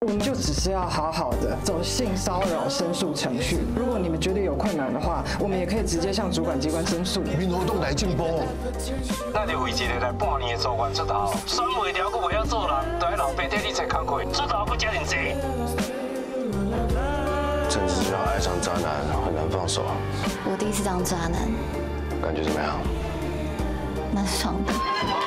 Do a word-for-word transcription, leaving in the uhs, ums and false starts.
我们就只是要好好的走性骚扰申诉程序。如果你们觉得有困难的话，我们也可以直接向主管机关申诉。 民活动来进步， 咱就为一个来半年的主管出头，选袂了，佫袂晓做人，就喺老爸替你找工课，出头佫遮尔济。 政治就像爱上渣男，很难放手。 我第一次当渣男， 感觉怎么样？ 蛮爽的。